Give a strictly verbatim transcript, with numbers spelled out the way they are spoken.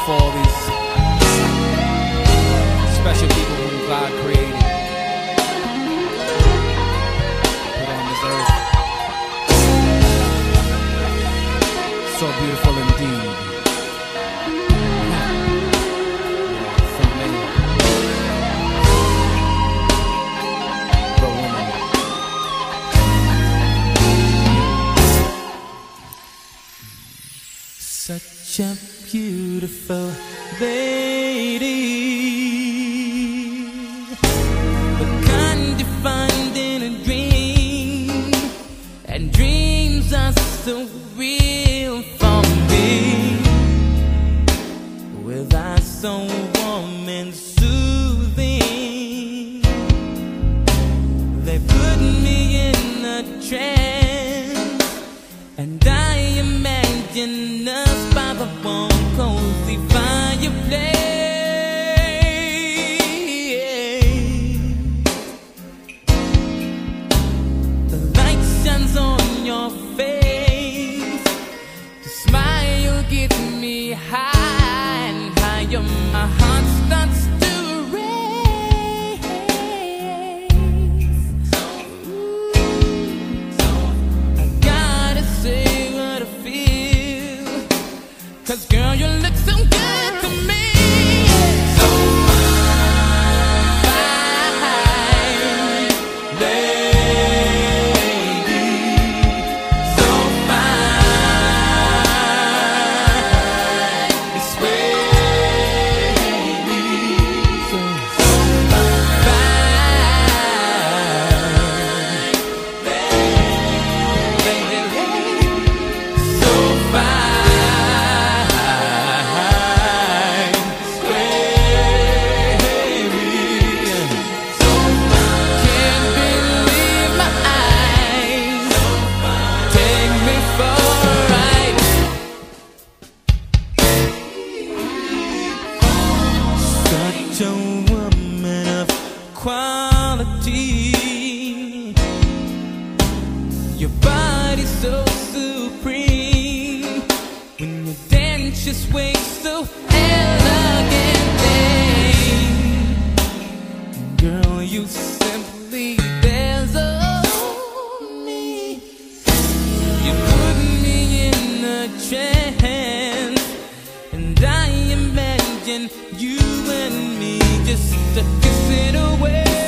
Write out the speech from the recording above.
for all these special people whom God created, put on this earth. So beautiful indeed. From men, but women. Such a beautiful lady, the kind you find in a dream, and dreams are so real for me, with eyes so warm and soothing. They put me in a trance, and I imagine us by the warm, cozy fireplace. The light shines on your face, the smile gets me high and higher. My heart starts to race. I gotta say what I feel, 'cause girl, you look so good to me. So fine, lady, so fine, it's wavy, so fine, lady, so fine. Such a woman of quality, your body's so supreme. When you dance, you sway so elegantly. Girl, you simply dazzle me. You put me in a trance, and I imagine you and me just to kiss it away.